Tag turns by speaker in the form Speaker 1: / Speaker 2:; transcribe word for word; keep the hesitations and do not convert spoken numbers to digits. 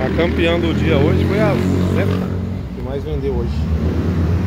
Speaker 1: A campeã do dia hoje foi a Zeta, que mais vendeu hoje.